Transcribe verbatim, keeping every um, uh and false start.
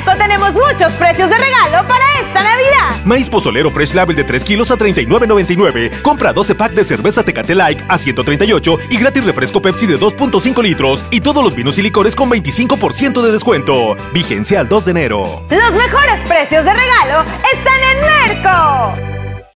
Merco tenemos muchos precios de regalo para esta Navidad. Maíz pozolero Fresh Label de tres kilos a treinta y nueve noventa y nueve. Compra doce pack de cerveza Tecate Like a ciento treinta y ocho y gratis refresco Pepsi de dos punto cinco litros. Y todos los vinos y licores con veinticinco por ciento de descuento. Vigencia al dos de enero. Los mejores precios de regalo están en Merco.